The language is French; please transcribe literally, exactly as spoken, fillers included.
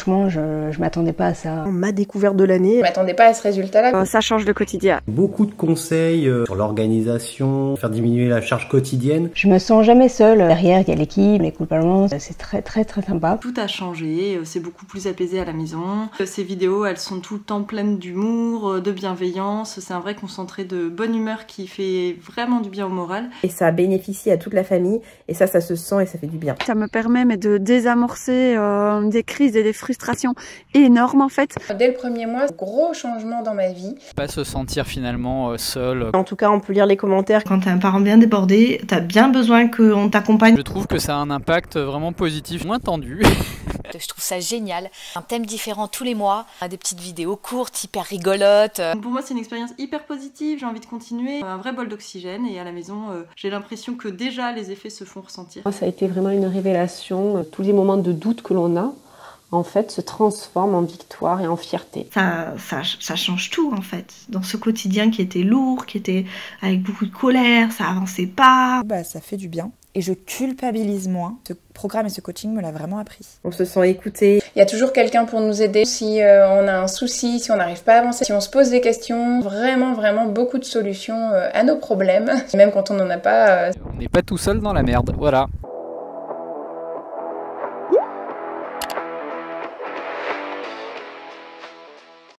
Franchement, je, je m'attendais pas à ça. Ma découverte de l'année. Je m'attendais pas à ce résultat-là. Euh, ça change le quotidien. Beaucoup de conseils euh, sur l'organisation, faire diminuer la charge quotidienne. Je me sens jamais seule. Derrière, il y a l'équipe, les couplements, c'est très très très sympa. Tout a changé, c'est beaucoup plus apaisé à la maison. Ces vidéos, elles sont tout le temps pleines d'humour, de bienveillance. C'est un vrai concentré de bonne humeur qui fait vraiment du bien au moral. Et ça bénéficie à toute la famille et ça, ça se sent et ça fait du bien. Ça me permet mais de désamorcer euh, des crises et des frustrations énormes en fait. Dès le premier mois, gros changement dans ma vie. Pas se sentir finalement euh, seul. En tout cas, on peut lire les commentaires. Quand t'as un parent bien débordé, t'as bien besoin qu'on t'accompagne. Je trouve que ça a un impact vraiment positif, moins tendu. Je trouve ça génial. Un thème différent tous les mois, des petites vidéos courtes, hyper rigolotes. Pour moi, c'est une expérience hyper positive, j'ai envie de continuer. Un vrai bol d'oxygène et à la maison, euh, j'ai l'impression que déjà les effets se font ressentir. Ça a été vraiment une révélation. Tous les moments de doute que l'on a, en fait, se transforment en victoire et en fierté. Ça, ça, ça change tout, en fait. Dans ce quotidien qui était lourd, qui était avec beaucoup de colère, ça avançait pas. Bah, ça fait du bien. Et je culpabilise moins. Ce programme et ce coaching me l'a vraiment appris. On se sent écouté. Il y a toujours quelqu'un pour nous aider. Si euh, on a un souci, si on n'arrive pas à avancer, si on se pose des questions, vraiment, vraiment beaucoup de solutions euh, à nos problèmes. Même quand on n'en a pas. Euh... On n'est pas tout seul dans la merde, voilà.